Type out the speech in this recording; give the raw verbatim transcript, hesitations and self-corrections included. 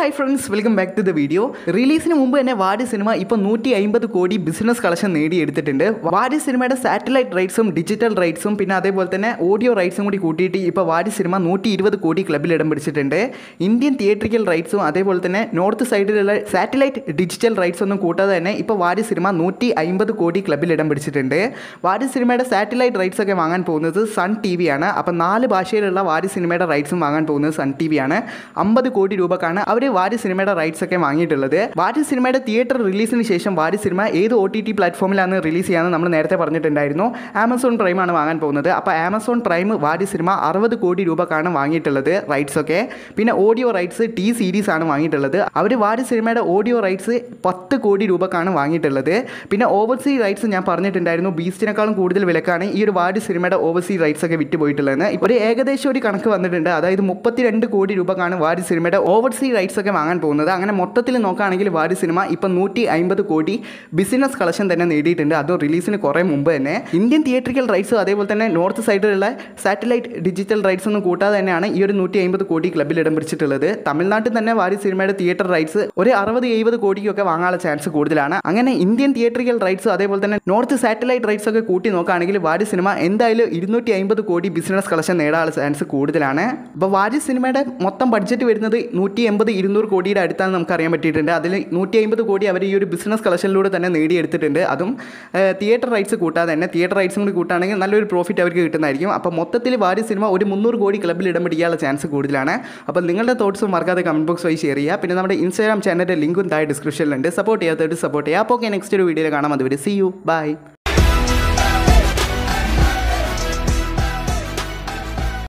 hi friends, welcome back to the video. റിലീസിന് മുമ്പ് തന്നെ വാരി സിനിമ ഇപ്പോൾ നൂറ്റി അമ്പത് കോടി ബിസിനസ് കളക്ഷൻ നേടിയെടുത്തിട്ടുണ്ട്. വാരി സിനിമയുടെ സാറ്റലൈറ്റ് റൈറ്റ്സും ഡിജിറ്റൽ റൈറ്റ്സും പിന്നെ അതേപോലെ തന്നെ ഓഡിയോ റൈറ്റ്സും കൂടി കൂട്ടിയിട്ട് ഇപ്പോൾ വാരി സിനിമ നൂറ്റി ഇരുപത് കോടി ക്ലബിൽ ഇടം പിടിച്ചിട്ടുണ്ട്. ഇന്ത്യൻ തിയേറ്ററിക്കൽ റൈറ്റ്സും അതേപോലെ തന്നെ നോർത്ത് സൈഡിലുള്ള സാറ്റലൈറ്റ് ഡിജിറ്റൽ റൈറ്റ്സ് ഒന്നും കൂട്ടാതെ തന്നെ ഇപ്പോൾ വാരി സിനിമ നൂറ്റി അമ്പത് കോടി ക്ലബിൽ ഇടം പിടിച്ചിട്ടുണ്ട്. വാരി സിനിമയുടെ സാറ്റലൈറ്റ് റൈറ്റ്സ് ഒക്കെ വാങ്ങാൻ പോകുന്നത് സൺ ടി വി ആണ്. അപ്പോൾ നാല് ഭാഷയിലുള്ള വാരി സിനിമയുടെ റൈറ്റ്സും വാങ്ങാൻ പോകുന്നത് സൺ ടി വി ആണ്. അമ്പത് കോടി രൂപക്കാണ് അവർ വാരി സിനിമയുടെ റൈറ്റ്സ് ഒക്കെ വാങ്ങിയിട്ടുള്ളത്. വാരി സിനിമയുടെ തിയേറ്റർ റിലീസിന് ശേഷം വാരി സിനിമ ഏത് ഒ ടി ടി പ്ലാറ്റ്ഫോമിലാണ് റിലീസ് ചെയ്യാമെന്ന് നമ്മൾ നേരത്തെ പറഞ്ഞിട്ടുണ്ടായിരുന്നു. ആമസോൺ പ്രൈമാണ് വാങ്ങാൻ പോകുന്നത്. അപ്പോൾ ആമസോൺ പ്രൈം വാരി സിനിമ അറുപത് കോടി രൂപക്കാണ് വാങ്ങിയിട്ടുള്ളത് റൈറ്റ്സ് ഒക്കെ. പിന്നെ ഓഡിയോ റൈറ്റ്സ് ടി സീരീസ് ആണ് വാങ്ങിയിട്ടുള്ളത്. അവർ വാരി സിനിമയുടെ ഓഡിയോ റൈറ്റ്സ് പത്ത് കോടി രൂപക്കാണ് വാങ്ങിയിട്ടുള്ളത്. പിന്നെ ഓവർസീ റൈറ്റ്സ് ഞാൻ പറഞ്ഞിട്ടുണ്ടായിരുന്നു, ബീസ്റ്റിനേക്കാളും കൂടുതൽ വിലക്കാണ് ഈ ഒരു വാരി സിനിമയുടെ ഓവർസീ റൈറ്റ്സ് ഒക്കെ വിറ്റ് പോയിട്ടുള്ളതെന്ന്. ഒരു ഏകദേശം ഒരു കണക്ക് വന്നിട്ടുണ്ട്. അതായത് മുപ്പത്തിരണ്ട് കോടി രൂപക്കാണ് വാരി സിനിമയുടെ ഓവർസീ റൈറ്റ്സ് ഒക്കെ വാങ്ങാൻ പോകുന്നത്. അങ്ങനെ മൊത്തത്തിൽ നോക്കുകയാണെങ്കിൽ വാരി സിനിമ ഇപ്പം നൂറ്റി അമ്പത് കോടി ബിസിനസ് കളക്ഷൻ തന്നെ നേടിയിട്ടുണ്ട്. അതും റിലീസിന് കുറേ മുമ്പ് തന്നെ. ഇന്ത്യൻ തിയേറ്ററിക്കൽ റൈറ്റ്സ് അതേപോലെ തന്നെ നോർത്ത് സൈഡിലുള്ള സാറ്റലൈറ്റ് ഡിജിറ്റൽ റൈറ്റ്സ് ഒന്നും കൂട്ടാതെ തന്നെയാണ് ഈ ഒരു നൂറ്റി അമ്പത് കോടി ക്ലബിൽ ഇടം പിടിച്ചിട്ടുള്ളത്. തമിഴ്നാട്ടിൽ തന്നെ വാരി സിനിമയുടെ തിയേറ്റർ റൈറ്റ്സ് ഒരു അറുപത് എഴുപത് കോടിക്കൊക്കെ വാങ്ങാനുള്ള ചാൻസ് കൂടുതലാണ്. അങ്ങനെ ഇന്ത്യൻ തിയേറ്ററിക്കൽ റൈറ്റ്സ് അതേപോലെ തന്നെ നോർത്ത് സാറ്റലൈറ്റ് റൈറ്റ്സ് ഒക്കെ കൂട്ടി നോക്കുകയാണെങ്കിൽ വാരി സിനിമ എന്തായാലും ഇരുന്നൂറ്റി അമ്പത് കോടി ബിസിനസ് കളക്ഷൻ നേടാനുള്ള ചാൻസ് കൂടുതലാണ്. അപ്പോൾ വാരി സിനിമയുടെ മൊത്തം ബഡ്ജറ്റ് വരുന്നത് നൂറ്റി എൺപത് ഇരുന്നൂറ് കോടിയുടെ അടുത്താണ് നമുക്ക് അറിയാൻ പറ്റിയിട്ടുണ്ട്. അതിൽ നൂറ്റി അമ്പത് കോടി അവർ ഈ ഒരു ബിസിനസ് കളക്ഷനിലൂടെ തന്നെ നേടിയെടുത്തിട്ടുണ്ട്. അതും തിയേറ്റർ റൈറ്റ്സ് കൂട്ടാതെ തന്നെ. തിയേറ്റർ റൈറ്റ്സും കൂടി കൂട്ടുകയാണെങ്കിൽ നല്ലൊരു പ്രോഫിറ്റ് അവർക്ക് കിട്ടുന്നതായിരിക്കും. അപ്പോൾ മൊത്തത്തിൽ വാരി സിനിമ ഒരു മുന്നൂറ് കോടി ക്ലബിൽ ഇടം പിടിക്കാനുള്ള ചാൻസ് കൂടുതലാണ്. അപ്പോൾ നിങ്ങളുടെ തോട്ട്സും മറക്കാതെ കമൻറ്റ് ബോക്സ് വഴി ഷെയർ ചെയ്യുക. പിന്നെ നമ്മുടെ ഇൻസ്റ്റാഗ്രാം ചാനലിൻ്റെ ലിങ്കും താഴെ ഡിസ്ക്രിപ്ഷനിലുണ്ട്. സപ്പോർട്ട് ചെയ്യാത്തവർ സപ്പോർട്ട് ചെയ്യുക. അപ്പോൾ ഓക്കെ, നെക്സ്റ്റ് ഒരു വീഡിയോയിൽ കാണാം. അതുവരെ സീ യു, ബൈ.